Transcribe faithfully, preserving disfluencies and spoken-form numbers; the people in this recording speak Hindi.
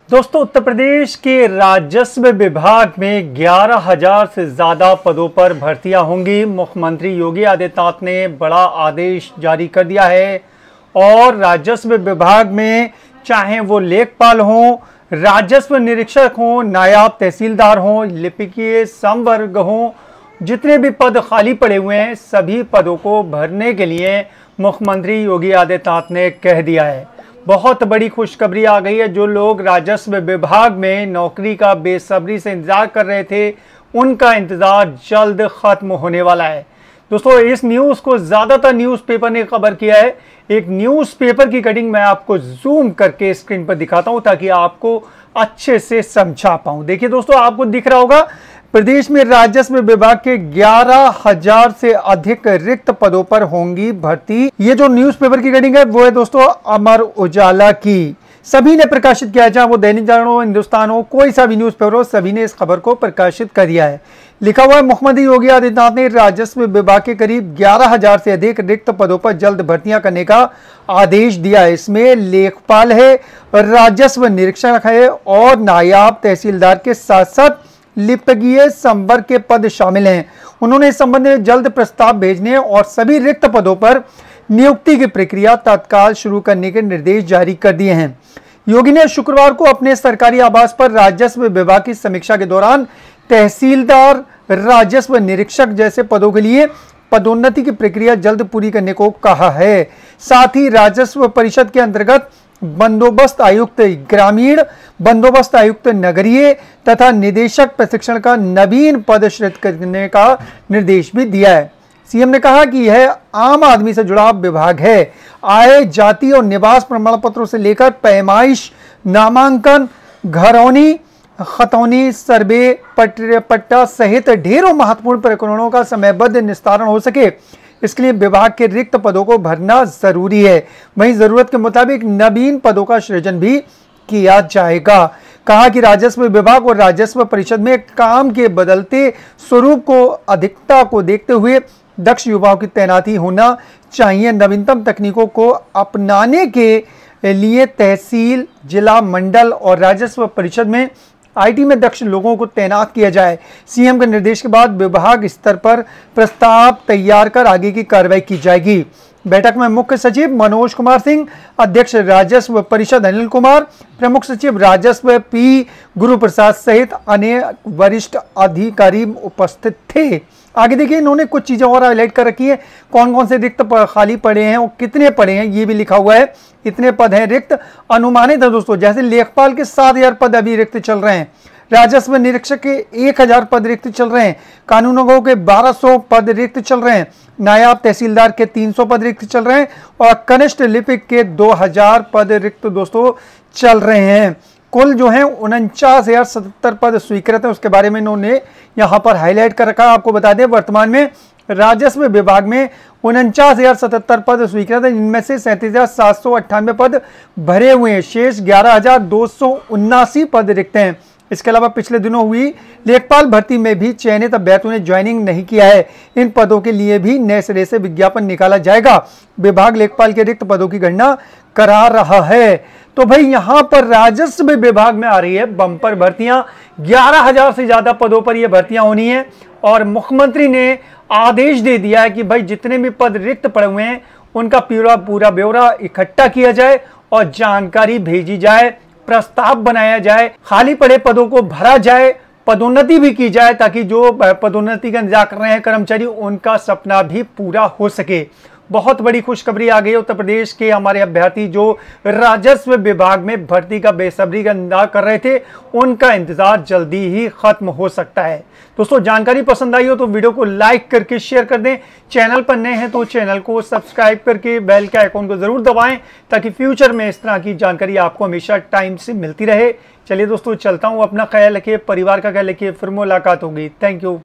दोस्तों, उत्तर प्रदेश के राजस्व विभाग में ग्यारह हज़ार से ज़्यादा पदों पर भर्तियां होंगी। मुख्यमंत्री योगी आदित्यनाथ ने बड़ा आदेश जारी कर दिया है और राजस्व विभाग में चाहे वो लेखपाल हों, राजस्व निरीक्षक हों, नायब तहसीलदार हों, लिपिकीय संवर्ग हों, जितने भी पद खाली पड़े हुए हैं सभी पदों को भरने के लिए मुख्यमंत्री योगी आदित्यनाथ ने कह दिया है। बहुत बड़ी खुशखबरी आ गई है। जो लोग राजस्व विभाग में नौकरी का बेसब्री से इंतजार कर रहे थे, उनका इंतजार जल्द खत्म होने वाला है। दोस्तों, इस न्यूज़ को ज़्यादातर न्यूज़पेपर ने कवर किया है। एक न्यूज़पेपर की कटिंग मैं आपको जूम करके स्क्रीन पर दिखाता हूं ताकि आपको अच्छे से समझा पाऊं। देखिए दोस्तों, आपको दिख रहा होगा प्रदेश में राजस्व विभाग के ग्यारह हज़ार से अधिक रिक्त पदों पर होंगी भर्ती। ये जो न्यूज़पेपर की कटिंग है वो है दोस्तों अमर उजाला की। सभी ने प्रकाशित किया, चाहे वो दैनिक जागरण हो, हिंदुस्तान हो, कोई सा भी न्यूज़पेपर हो, सभी ने इस खबर को प्रकाशित कर दिया है। लिखा हुआ है, मुख्यमंत्री योगी आदित्यनाथ ने राजस्व विभाग के करीब ग्यारह हज़ार से अधिक रिक्त पदों पर जल्द भर्तियां करने का आदेश दिया है। इसमें लेखपाल है, राजस्व निरीक्षक है और नायब तहसीलदार के साथ साथ लिपिकीय संवर्ग के पद शामिल हैं। उन्होंने इस संबंध में जल्द प्रस्ताव भेजने और सभी रिक्त पदों पर नियुक्ति की प्रक्रिया तत्काल शुरू करने के निर्देश जारी कर दिए हैं। योगी ने शुक्रवार को अपने सरकारी आवास पर राजस्व विभाग की समीक्षा के दौरान तहसीलदार, राजस्व निरीक्षक जैसे पदों के लिए पदोन्नति की प्रक्रिया जल्द पूरी करने को कहा है। साथ ही राजस्व परिषद के अंतर्गत बंदोबस्त आयुक्त ग्रामीण, बंदोबस्त आयुक्त नगरीय तथा निदेशक प्रशिक्षण का नवीन पद सृजित करने का निर्देश भी दिया है। सीएम ने कहा कि यह आम आदमी से जुड़ा विभाग है। आय, जाति और निवास प्रमाण पत्रों से लेकर पैमाइश, नामांकन, घरौनी, खतौनी, सर्वे, पट्टा सहित ढेरों महत्वपूर्ण प्रकरणों का समयबद्ध निस्तारण हो सके, इसके लिए विभाग के रिक्त पदों को भरना जरूरी है। वहीं जरूरत के मुताबिक नवीन पदों का सृजन भी किया जाएगा। कहा कि राजस्व विभाग और राजस्व परिषद में काम के बदलते स्वरूप को अधिकता को देखते हुए दक्ष युवाओं की तैनाती होना चाहिए। नवीनतम तकनीकों को अपनाने के लिए तहसील, जिला, मंडल और राजस्व परिषद में आईटी में दक्ष लोगों को तैनात किया जाए। सीएम के निर्देश के बाद विभाग स्तर पर प्रस्ताव तैयार कर आगे की कार्रवाई की जाएगी। बैठक में मुख्य सचिव मनोज कुमार सिंह, अध्यक्ष राजस्व परिषद अनिल कुमार, प्रमुख सचिव राजस्व पी गुरु प्रसाद सहित अनेक वरिष्ठ अधिकारी उपस्थित थे। आगे देखिए, इन्होंने कुछ चीजें और हाईलाइट कर रखी है। कौन कौन से रिक्त खाली पड़े हैं और कितने पड़े हैं ये भी लिखा हुआ है। इतने पद हैं रिक्त, अनुमानित है दोस्तों। जैसे लेखपाल के सात हजार पद अभी रिक्त चल रहे हैं, राजस्व निरीक्षक के एक हजार पद रिक्त चल रहे हैं, कानूनगो के बारह सौ पद रिक्त चल रहे हैं, नायब तहसीलदार के तीन सौ पद रिक्त चल रहे हैं और कनिष्ठ लिपिक के दो हजार पद रिक्त दोस्तों चल रहे हैं। कुल जो है उनचास हजार सतहत्तर पद स्वीकृत है, उसके बारे में इन्होंने यहाँ पर हाईलाइट कर रखा है। आपको बता दें, वर्तमान में राजस्व विभाग में उनचास हजार सतहत्तर पद स्वीकृत है, जिनमें से सैंतीस हजार सात सौ अट्ठानवे पद भरे हुए हैं। शेष ग्यारह हजार दो सौ उन्नासी पद रिक्त हैं। इसके अलावा पिछले दिनों हुई लेखपाल भर्ती में भी चयनित अभ्यर्थियों ने ज्वाइनिंग नहीं किया है। इन पदों के लिए भी नए सिरे से विज्ञापन निकाला जाएगा। विभाग लेखपाल के रिक्त पदों की गणना करा रहा है। तो भाई, यहां पर राजस्व विभाग में आ रही है बंपर भर्तियां। ग्यारह हज़ार से ज्यादा पदों पर यह भर्तियां होनी है और मुख्यमंत्री ने आदेश दे दिया है कि भाई जितने भी पद रिक्त पड़े हुए हैं उनका पूरा पूरा ब्यौरा इकट्ठा किया जाए और जानकारी भेजी जाए, प्रस्ताव बनाया जाए, खाली पड़े पदों को भरा जाए, पदोन्नति भी की जाए ताकि जो पदोन्नति का इंतजार कर रहे हैं कर्मचारी, उनका सपना भी पूरा हो सके। बहुत बड़ी खुशखबरी आ गई है। उत्तर प्रदेश के हमारे अभ्यर्थी जो राजस्व विभाग में भर्ती का बेसब्री का इंतजार कर रहे थे, उनका इंतजार जल्दी ही खत्म हो सकता है। दोस्तों, जानकारी पसंद आई हो तो वीडियो को लाइक करके शेयर कर दें। चैनल पर नए हैं तो चैनल को सब्सक्राइब करके बेल के आइकॉन को जरूर दबाएं ताकि फ्यूचर में इस तरह की जानकारी आपको हमेशा टाइम से मिलती रहे। चलिए दोस्तों, चलता हूं। अपना ख्याल रखिए, परिवार का ख्याल रखिए। फिर मुलाकात होगी। Thank you.